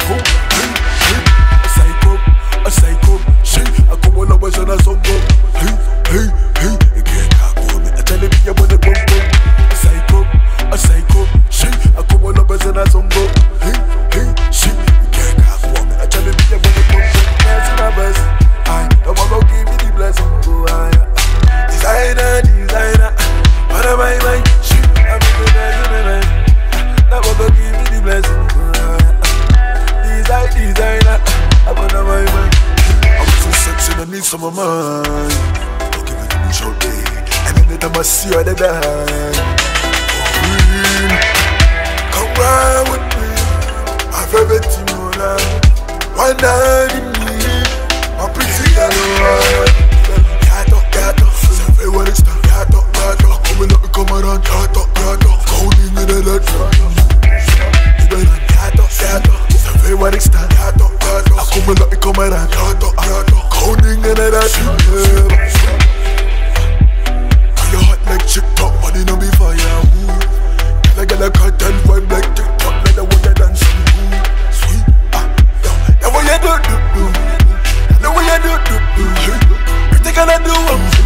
a psycho, she, I come on over and I song go. Hey, again, I go me, I tell him you wanna go. A psycho, she, I come on over and I song go. Hey, she, again, I go me, I tell him you wanna go. That's my best, I wanna give me the blessing, go, designer, what am I, she, I'm the best, I wanna give me the blessing, go, designer, I wanna my mind. I'm so sexy, I need some of mine. Don't give it to me, show day. And then I must see you at the back. Come ride with me, my favorite team, one night in me, my pretty girl. Gato, say what it's done. Gato, come and come around. Gato, going in the red. Gato, say what it's done. Gato, come and come around. Gato, going in the red. Your hot like TikTok, money no be fire. I got a cartel vibe like TikTok, like the way you dance. Sweet, the way you do, the way you do. Pretty gonna do.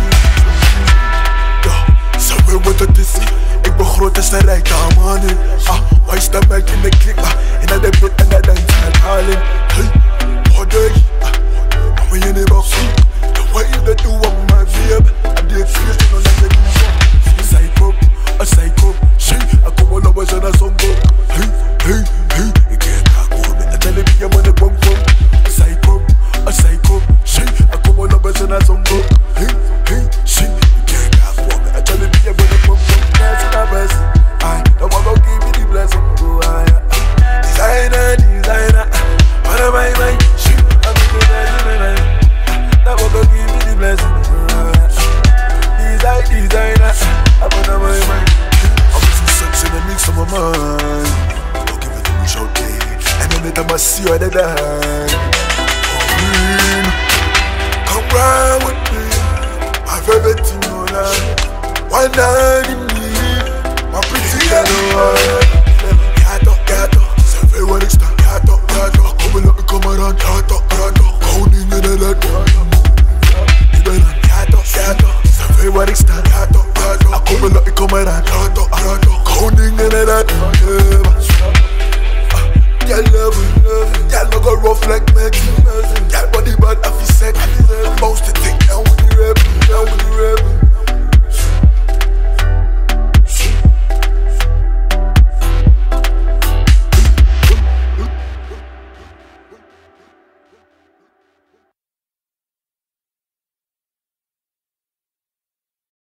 So we want to see. Ik ben groot als de rijke mannen. Waar is de merk in de klik? In de bit en de dans halen. Hey, hodder. Maar we in de box. The way you do on my babe. I did feel to know like they do. A psycho, she, I come on over and I song go. Hey, again, I go me, I tell him you wanna go. A psycho, she, I come on over and I song go. Hey, she, again, I go me, I tell him you wanna go. That's my best, I wanna give me the blessing, go, designer, what am I, she, I'm the designer, I wanna give me the blessing, designer, I wanna my mind. I'm so sexy, I need some of mine. Don't give it to me, show day. And then I must see you at the back. Come ride with me, my favorite team, one night in me, my pretty girl. Gato, say what it's done. Gato, come around. Gato, going in the red. Gato, say what it's done. Gato, come around. Gato, going in the red. Y'all love it, y'all no go rough like Maggie.